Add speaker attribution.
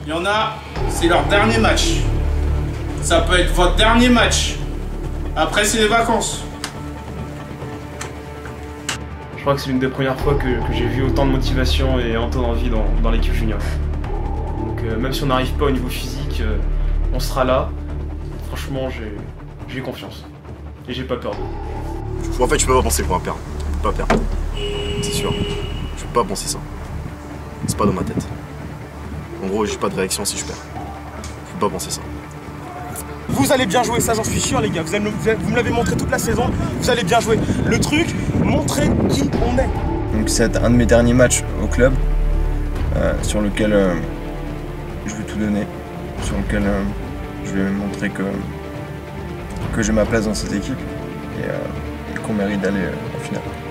Speaker 1: Il y en a, c'est leur dernier match. Ça peut être votre dernier match. Après, c'est les vacances.
Speaker 2: Je crois que c'est l'une des premières fois que j'ai vu autant de motivation et autant d'envie dans l'équipe junior. Donc même si on n'arrive pas au niveau physique, on sera là. Franchement, j'ai confiance. Et j'ai pas peur d'eux.
Speaker 3: En fait, je peux pas penser qu'on va perdre. Je peux pas perdre. C'est sûr. Je peux pas penser ça. C'est pas dans ma tête. En gros, j'ai pas de réaction si je perds. Je peux pas penser ça.
Speaker 4: Vous allez bien jouer, ça j'en suis sûr les gars, vous me l'avez montré toute la saison, vous allez bien jouer. Le truc, montrez qui on est.
Speaker 5: Donc c'est un de mes derniers matchs au club, sur lequel je vais tout donner, sur lequel je vais montrer que j'ai ma place dans cette équipe et qu'on mérite d'aller en finale.